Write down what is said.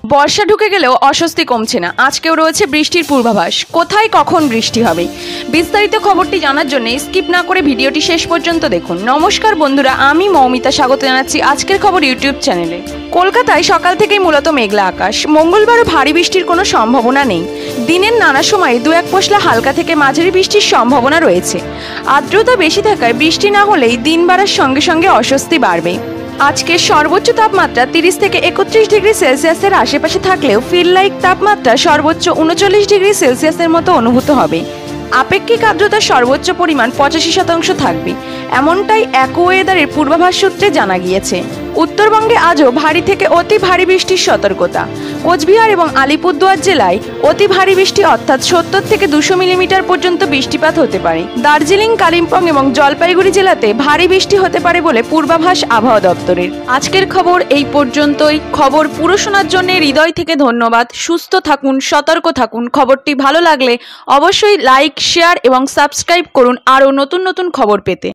বর্ষা ঢুকে গেলেও অস্বস্তি কমছে না। আজকেও রয়েছে বৃষ্টির পূর্বাভাস। কোথায় কখন বৃষ্টি হবে বিস্তারিত খবরটি জানার জন্য স্কিপ না করে ভিডিওটি শেষ পর্যন্ত দেখুন। নমস্কার বন্ধুরা, আমি মৌমিতা, স্বাগত জানাচ্ছি আজকের খবর ইউটিউব চ্যানেলে। কলকাতায় সকাল থেকেই মূলত মেঘলা আকাশ। মঙ্গলবারও ভারী বৃষ্টির কোনো সম্ভাবনা নেই। দিনের নানা সময়ে দু এক পশলা হালকা থেকে মাঝারি বৃষ্টির সম্ভাবনা রয়েছে। আর্দ্রতা বেশি থাকায় বৃষ্টি না হলেই দিন বাড়ার সঙ্গে সঙ্গে অস্বস্তি বাড়বে। আজকের সর্বোচ্চ তাপমাত্রা 30 থেকে 31 ডিগ্রি সেলসিয়াসের আশেপাশে থাকলেও ফিল লাইক তাপমাত্রা সর্বোচ্চ 39 ডিগ্রি সেলসিয়াসের মতো অনুভূত হবে। আপেক্ষিক আর্দ্রতার সর্বোচ্চ পরিমাণ 85% থাকবে, এমনটাই অ্যাকোওয়েদারের পূর্বাভাস সূত্রে জানা গিয়েছে। উত্তরবঙ্গে আজও ভারী থেকে অতি ভারী বৃষ্টির সতর্কতা। কোচবিহার এবং আলিপুরদুয়ার জেলায় অতি ভারী বৃষ্টি অর্থাৎ 70 থেকে 200 মিলিমিটার পর্যন্ত বৃষ্টিপাত হতে পারে। দার্জিলিং, কালিম্পং এবং জলপাইগুড়ি জেলাতে ভারী বৃষ্টি হতে পারে বলে পূর্বাভাস আবহাওয়া দপ্তরের। আজকের খবর এই পর্যন্তই। খবর পুরো শোনার জন্য হৃদয় থেকে ধন্যবাদ। সুস্থ থাকুন, সতর্ক থাকুন। খবরটি ভালো লাগলে অবশ্যই লাইক, শেয়ার এবং সাবস্ক্রাইব করুন আরও নতুন নতুন খবর পেতে।